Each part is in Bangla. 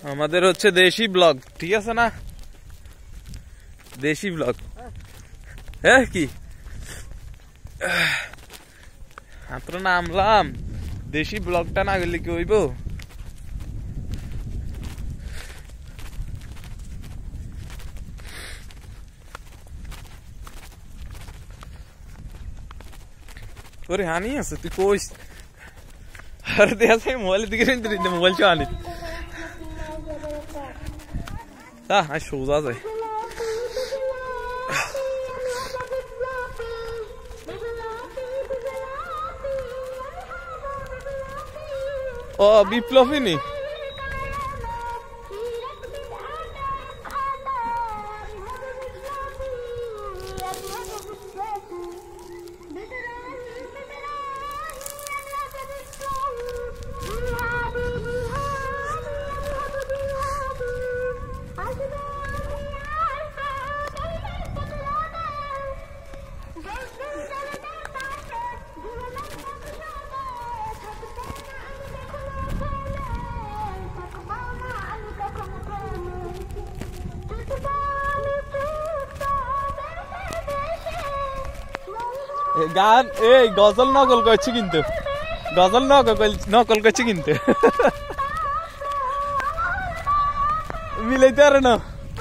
আমাদের হচ্ছে দেশি ব্লগ, ঠিক আছে না? দেশি ব্লগ। হ্যাঁ কি মাত্র নামলাম, দেশি ব্লগটা না গেলে কি হইব? তোরে হানি আছে তুই কইস। আরে দেখে মোবাইল দিকে মোবাইল চো আনি তা সোজা যায়। ও বিপ্লবী নি গান এই গজল নকল করছি কিন্তু, গজল নকল করছি কিন্তু মিলাইতে পারে না।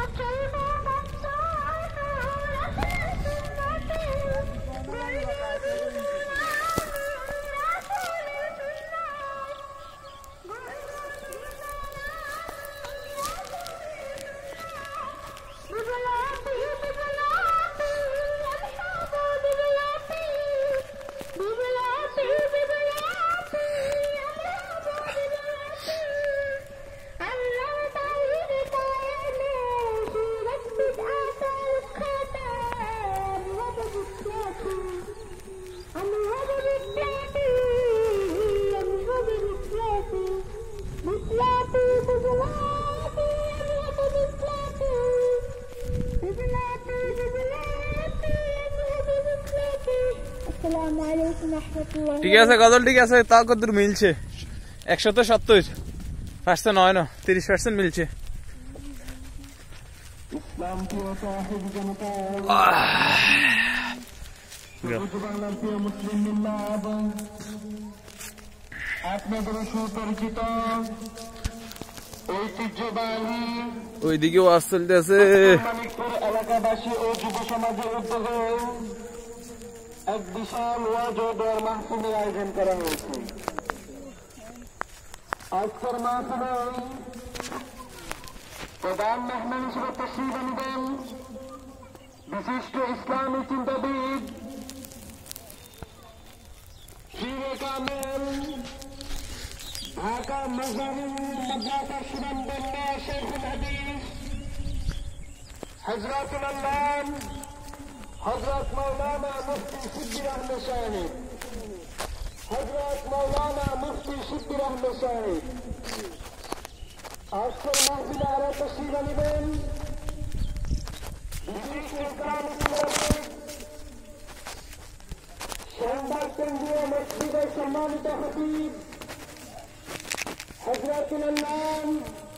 ঠিক আছে গজল ঠিক আছে, তাও কতদূর মিলছে? 170% নয় না 30% মিলছে। ওইদিকে ওয়াজ চলতেছে। এলাকাবাসী ও যুব সমাজের উদ্যোগে এক বিশাল ওয়াজ ও দোয়ার মাহফিলের আয়োজন করা হয়েছে। আজকের মাহফিলে প্রধান মেহমান হিসেবে তশরিফ আনবেন বিশিষ্ট ইসলামী চিন্তাবিদ পীরে কামেল ঢাকা মাজারুল মাদ্রাসা সুনামধন্য শেখুল হাদিস হযরতুল আল্লাম হযরত মাওলানা মুফতি শিব্বির আহমেদ সাহেব, হযরত মাওলানা মুফতি শিব্বির আহমেদ সাহেব আজকের মাহফিলে আরো তশরিফ আনবেন বিশিষ্ট ইসলামী চিন্তাবিদ শাহবাগ কেন্দ্রীয় মসজিদের সম্মানিত খতিব হযরতুল আল্লাম